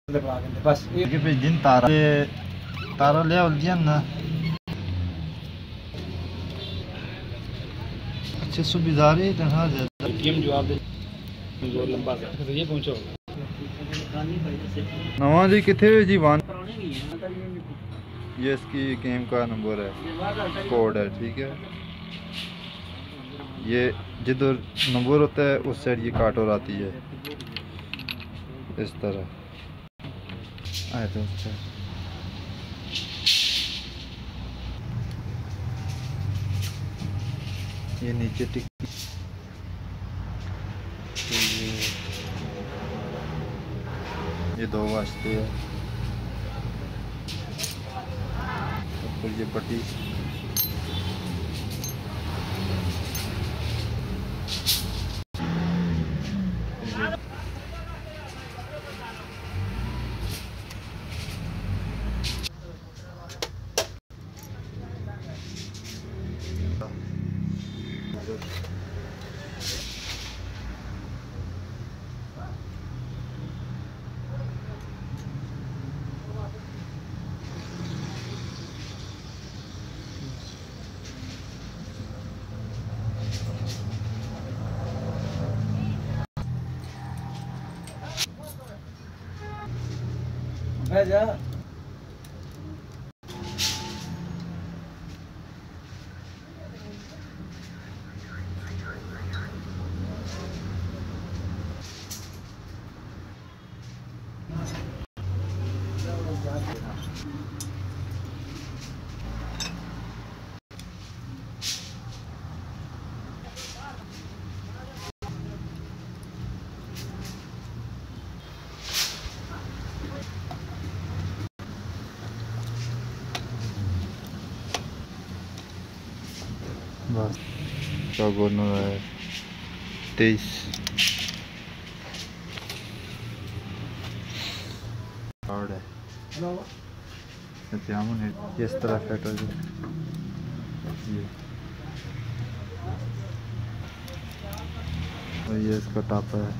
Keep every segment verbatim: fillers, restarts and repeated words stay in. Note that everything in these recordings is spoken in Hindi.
बस ये पे जिन तारा तारा ले और दिया ना अच्छे सुबेदार ही तरह ज्यादा टीम जवाब दे जो लंबा से ये पहुंचो नवाजी किथे जी वन ये इसकी गेम का नंबर है कोड है ठीक है ये जिधर नंबर होता है उस साइड ये काट और आती है इस तरह आए तो अच्छा ये नीचे टिक तो ये ये दो वास्ते है और ये पट्टी जा बस चौगुना है तेईस कार्ड है जामुन है इस तरह फिट हो जाए ये और ये इसका टॉप है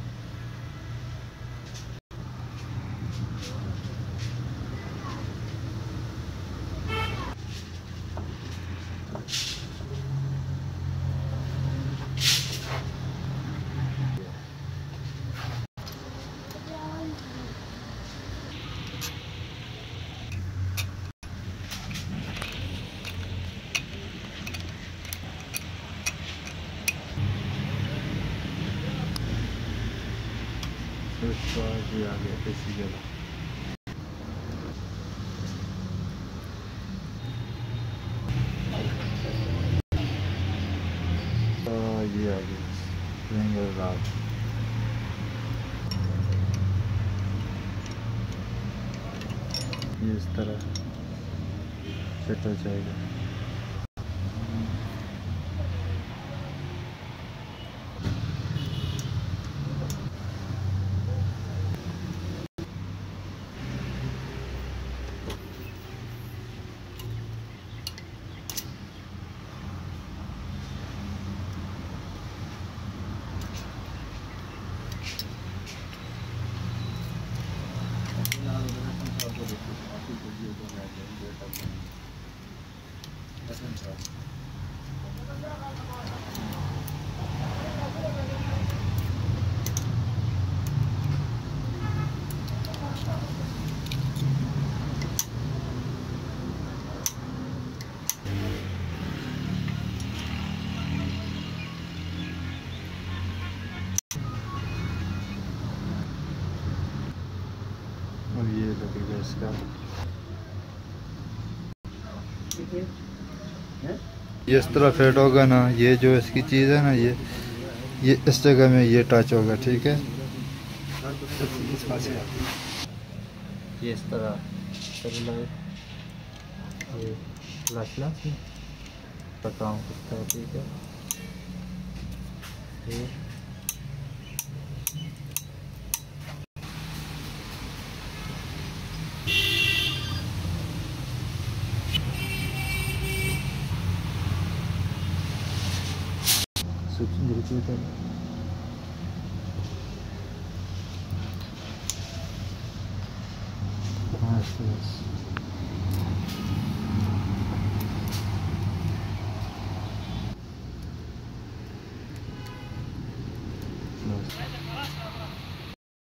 ये आ गया देसी गला ये आ गया सिंगल रात ये इस तरह सेट हो जाएगा और ये लगेगा इसका ये इस तरह फिट होगा ना ये जो इसकी चीज़ है ना ये ये इस जगह में ये टच होगा ठीक है ये इस तरह ये लाश लाश का काम करता है ठीक है ये सूक्ष्म दृष्टि बस बस बस